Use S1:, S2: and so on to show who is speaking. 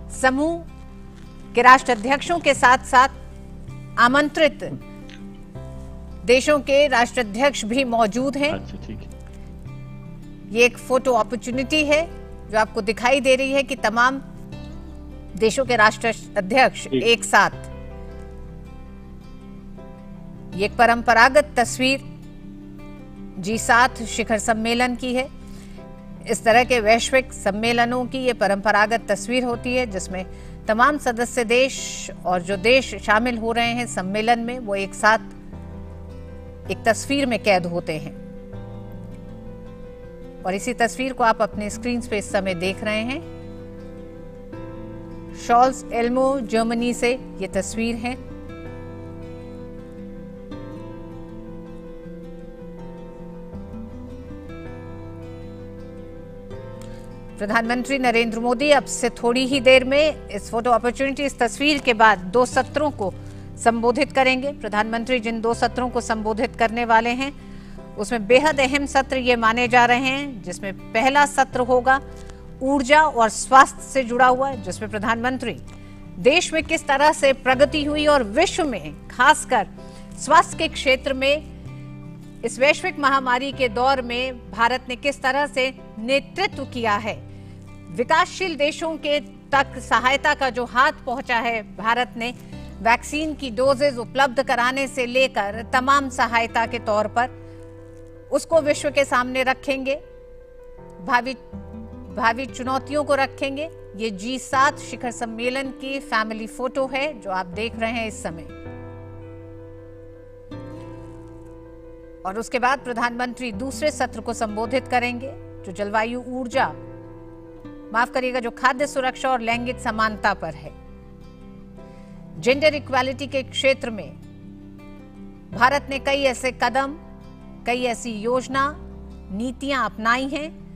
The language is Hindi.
S1: समूह के राष्ट्राध्यक्षों के साथ साथ आमंत्रित देशों के राष्ट्राध्यक्ष भी मौजूद हैं।
S2: अच्छा, ठीक है।
S1: ये एक फोटो अपॉर्चुनिटी है जो आपको दिखाई दे रही है कि तमाम देशों के राष्ट्राध्यक्ष एक साथ। ये एक परंपरागत तस्वीर G7 शिखर सम्मेलन की है। इस तरह के वैश्विक सम्मेलनों की ये परंपरागत तस्वीर होती है जिसमें तमाम सदस्य देश और जो देश शामिल हो रहे हैं सम्मेलन में, वो एक साथ एक तस्वीर में कैद होते हैं। और इसी तस्वीर को आप अपने स्क्रीन पे इस समय देख रहे हैं। शॉल्स एल्मो जर्मनी से ये तस्वीर है। प्रधानमंत्री नरेंद्र मोदी अब से थोड़ी ही देर में इस फोटो अपॉर्चुनिटी, इस तस्वीर के बाद 2 सत्रों को संबोधित करेंगे। प्रधानमंत्री जिन 2 सत्रों को संबोधित करने वाले हैं उसमें बेहद अहम सत्र ये माने जा रहे हैं, जिसमें पहला सत्र होगा ऊर्जा और स्वास्थ्य से जुड़ा हुआ, जिसमें प्रधानमंत्री देश में किस तरह से प्रगति हुई और विश्व में खासकर स्वास्थ्य के क्षेत्र में इस वैश्विक महामारी के दौर में भारत ने किस तरह से नेतृत्व किया है। विकासशील देशों के तक सहायता का जो हाथ पहुंचा है भारत ने, वैक्सीन की डोजेज उपलब्ध कराने से लेकर तमाम सहायता के तौर पर, उसको विश्व के सामने रखेंगे। भावी चुनौतियों को रखेंगे। ये G7 शिखर सम्मेलन की फैमिली फोटो है जो आप देख रहे हैं इस समय। और उसके बाद प्रधानमंत्री दूसरे सत्र को संबोधित करेंगे जो जलवायु, ऊर्जा, माफ करिएगा, जो खाद्य सुरक्षा और लैंगिक समानता पर है। जेंडर इक्वालिटी के क्षेत्र में भारत ने कई ऐसे कदम, कई ऐसी योजना, नीतियां अपनाई हैं